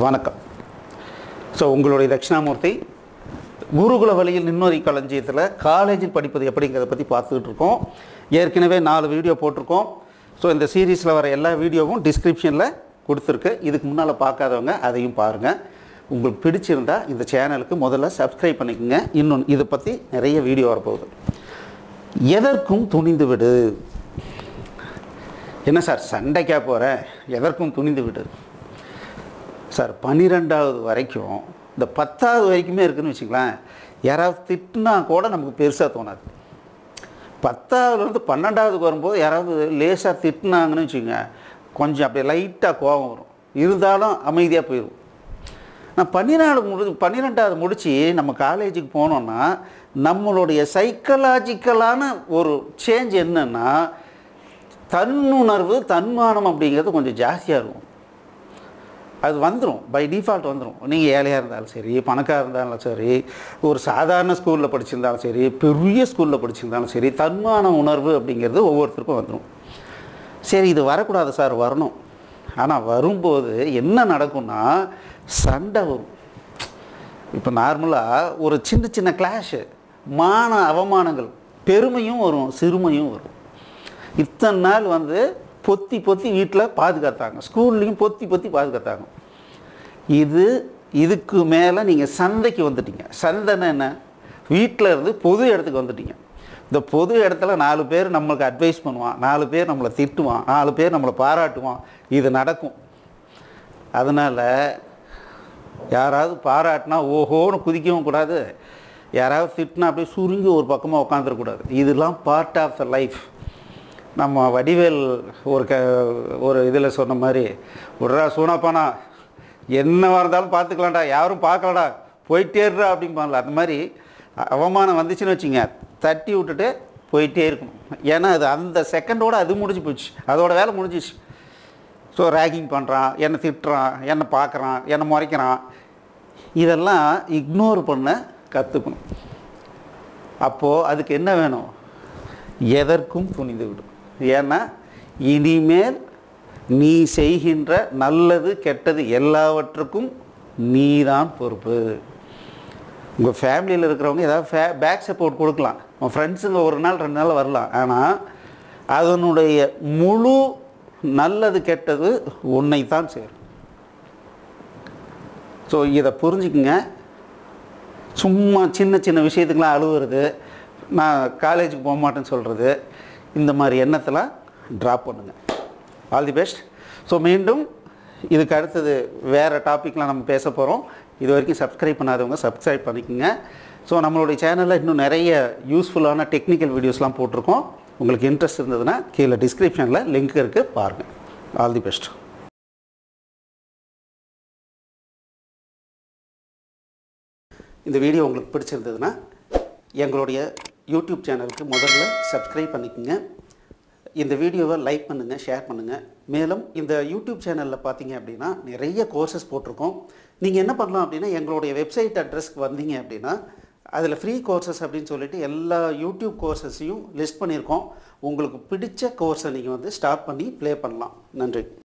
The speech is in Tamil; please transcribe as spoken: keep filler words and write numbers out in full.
வணக்கம். ஸோ உங்களுடைய தட்சிணாமூர்த்தி குருகுல வழியில் நிம்மதி களஞ்சியத்தில் காலேஜில் படிப்பது எப்படிங்கிறத பற்றி பார்த்துக்கிட்டு இருக்கோம். ஏற்கனவே நாலு வீடியோ போட்டிருக்கோம். ஸோ இந்த சீரீஸில் வர எல்லா வீடியோவும் டிஸ்கிரிப்ஷனில் கொடுத்துருக்கு. இதுக்கு முன்னால் பார்க்காதவங்க அதையும் பாருங்கள். உங்களுக்கு பிடிச்சிருந்தால் இந்த சேனலுக்கு முதல்ல சப்ஸ்கிரைப் பண்ணிக்கோங்க. இன்னொன்று இதை பற்றி நிறைய வீடியோ வரப்போகுது. எதற்கும் துணிந்து விடு. என்ன சார் சண்டைக்காக போகிறேன், எதற்கும் துணிந்து விடு சார். பன்னிரெண்டாவது வரைக்கும் இந்த பத்தாவது வரைக்குமே இருக்குதுன்னு வச்சுங்களேன், யாராவது திட்டினா கூட நமக்கு பெருசாக தோணாது. பத்தாவதுலேருந்து பன்னெண்டாவதுக்கு வரும்போது யாராவது லேசாக திட்டினாங்கன்னு வச்சுக்கோங்க, கொஞ்சம் அப்படியே லைட்டாக கோபம் வரும். இருந்தாலும் அமைதியாக போயிடும். நான் பன்னிரெண்டு முடி பன்னிரெண்டாவது முடித்து நம்ம காலேஜுக்கு போனோன்னா நம்மளுடைய சைக்கலாஜிக்கலான ஒரு சேஞ்ச் என்னென்னா, தன்னுணர்வு தன்மானம் அப்படிங்கிறது கொஞ்சம் ஜாஸ்தியாக இருக்கும். அது வந்துடும், பை டிஃபால்ட் வந்துடும். நீங்கள் ஏழையாக இருந்தாலும் சரி, பணக்காக இருந்தாலும் சரி, ஒரு சாதாரண ஸ்கூலில் படிச்சிருந்தாலும் சரி, பெரிய ஸ்கூலில் படிச்சிருந்தாலும் சரி, தன்மான உணர்வு அப்படிங்கிறது ஒவ்வொருத்தருக்கும் வந்துடும். சரி, இது வரக்கூடாது சார், வரணும். ஆனால் வரும்போது என்ன நடக்கும்னா சண்டை வரும். இப்போ நார்மலாக ஒரு சின்ன சின்ன கிளாஷு, மான அவமானங்கள், பெருமையும் வரும், சிறுமையும் வரும். இத்தனை நாள் வந்து பொத்தி பொத்தி வீட்டில் பாதுகாத்தாங்க, ஸ்கூல்லையும் பொத்தி பொத்தி பாதுகாத்தாங்க. இது இதுக்கு மேலே நீங்கள் சந்தைக்கு வந்துட்டீங்க. சந்தைன்னு என்ன? வீட்டில் இருந்து பொது இடத்துக்கு வந்துட்டீங்க. இந்த பொது இடத்துல நாலு பேர் நம்மளுக்கு அட்வைஸ் பண்ணுவான், நாலு பேர் நம்மளை திட்டுவான், நாலு பேர் நம்மளை பாராட்டுவான். இது நடக்கும். அதனால் யாராவது பாராட்டினா ஓஹோன்னு குதிக்கவும் கூடாது, யாராவது திட்டினா அப்படியே சுருங்கி ஒரு பக்கமாக உட்காந்துடக்கூடாது. இதெல்லாம் பார்ட் ஆஃப் த லைஃப். நம்ம வடிவேல் ஒரு க ஒரு இதில் சொன்ன மாதிரி, விட்றா சூனாப்பானா, என்னவாக இருந்தாலும் பார்த்துக்கலாம்டா, யாரும் பார்க்கலடா, போயிட்டேடுறா அப்படிம்பாங்களா. அந்த மாதிரி அவமானம் வந்துச்சுன்னு வச்சுங்க, தட்டி விட்டுட்டு போயிட்டே இருக்கணும். ஏன்னா அது அந்த செகண்டோடு அது முடிஞ்சு போச்சு, அதோட வேலை முடிஞ்சிச்சு. ஸோ ரேகிங் பண்ணுறான், என்னை திட்டுறான், என்னை பார்க்குறான், என்னை முறைக்கிறான், இதெல்லாம் இக்னோர் பண்ண கற்றுக்கணும். அப்போது அதுக்கு என்ன வேணும்? எதற்கும் துணிந்து விடும். ஏன்னா இனிமேல் நீ செய்கின்ற நல்லது கெட்டது எல்லாவற்றுக்கும் நீ தான் பொறுப்பு. உங்கள் ஃபேமிலியில் இருக்கிறவங்க ஏதாவது ஃபே பேக் சப்போர்ட் கொடுக்கலாம், உங்கள் ஃப்ரெண்ட்ஸுங்க ஒரு நாள் ரெண்டு நாள் வரலாம். ஆனால் அதனுடைய முழு நல்லது கெட்டது உன்னை தான் சேரும். ஸோ இதை புரிஞ்சுக்குங்க. சும்மா சின்ன சின்ன விஷயத்துக்கெலாம் அழுவுறது, நான் காலேஜுக்கு போக மாட்டேன்னு சொல்கிறது, இந்த மாதிரி எண்ணத்தெல்லாம் ட்ராப் பண்ணுங்கள். All the best. ஸோ மீண்டும் இதுக்கு அடுத்தது வேறு டாப்பிக்லாம் நம்ம பேச போகிறோம். இது வரைக்கும் சப்ஸ்கிரைப் பண்ணாதவங்க சப்ஸ்கிரைப் பண்ணிக்கோங்க. ஸோ நம்மளுடைய சேனலில் இன்னும் நிறைய யூஸ்ஃபுல்லான டெக்னிக்கல் வீடியோஸ்லாம் போட்டிருக்கோம். உங்களுக்கு இன்ட்ரெஸ்ட் இருந்ததுன்னா கீழே டிஸ்கிரிப்ஷனில் லிங்க் இருக்குது, பாருங்கள். All the best. இந்த வீடியோ உங்களுக்கு பிடிச்சிருந்ததுன்னா எங்களுடைய யூடியூப் சேனலுக்கு முதல்ல சப்ஸ்கிரைப் பண்ணிக்கோங்க. இந்த வீடியோவை லைக் பண்ணுங்கள், ஷேர் பண்ணுங்கள். மேலும் இந்த யூடியூப் சேனலில் பார்த்தீங்க அப்படின்னா நிறைய கோர்சஸ் போட்டிருக்கோம். நீங்கள் என்ன பண்ணலாம் அப்படின்னா, எங்களுடைய வெப்சைட் அட்ரஸ்க்கு வந்தீங்க அப்படின்னா அதில் ஃப்ரீ கோர்சஸ் அப்படின்னு சொல்லிட்டு எல்லா யூடியூப் கோர்சஸையும் லிஸ்ட் பண்ணியிருக்கோம். உங்களுக்கு பிடிச்ச கோர்ஸை நீங்கள் வந்து ஸ்டார்ட் பண்ணி ப்ளே பண்ணலாம். நன்றி.